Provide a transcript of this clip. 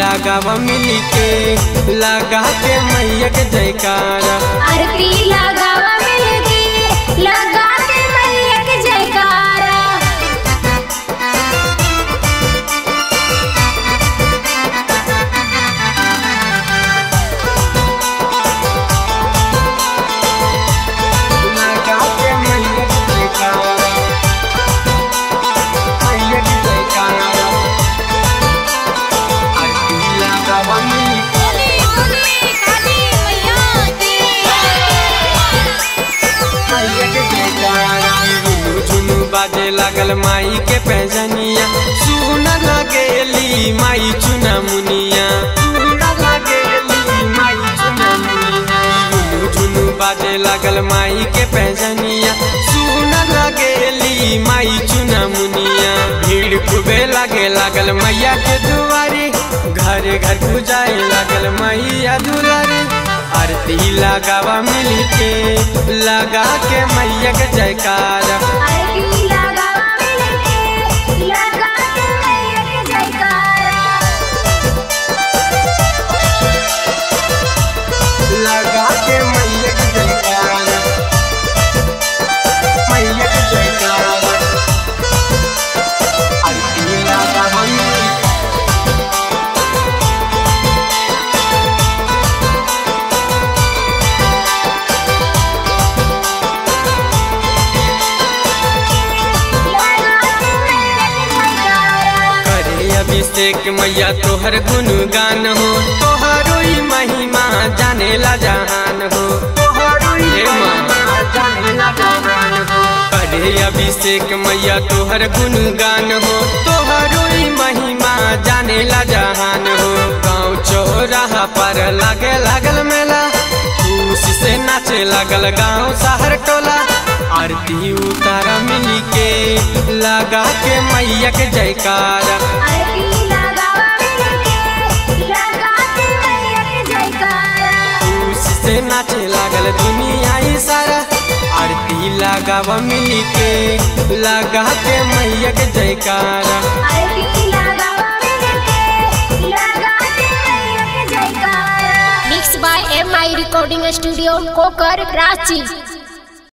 लगावा मिली के लगा के मैया के जयकारा। आरती लगावा मिली के लगा के मैया के जयकारा। बाजे लागल माई के पैजनिया सुन लगेली माई चुना मुनिया। झुनू बाजे लागल माई के पैजनिया सुन लगेली माई चुना मुनिया। भीड़ खूबे लागे लागल मैया के दुआरी घर घर पूजाए लागल मैया दुलारी। आरती लगावा मिली के लगा के मैया के जयकारा। आरती लगावा मिली के लगा के मैया के जयकारा। लगा के मैया के जयकारा मैया के जयकारा। आरती लगावा मिली अभिषेक मैया तोहर गुणगान हो तोहरो महिमा जाने ला जहान हो। अरे अभिषेक मैया तोहर गुणगान हो तोहरो महिमा जाने ला जहान हो। गाँव चौराहा पर लागे लागल मेला खुशी से नाचे लागल गाँव शहर टोला। आरती उतारा मिली के लगा के मैया के जयकारा। आरती लगावा मिली के लगा के मैया के जयकारा। खुशी से नाचे लागल दुनिया ही सारा। आरती लगावा मिली के लगा के मैया के जयकारा। आरती लगावा मिली के लगा के मैया के जयकारा। मिक्स बाय MI recording studio Kokar Ranchi.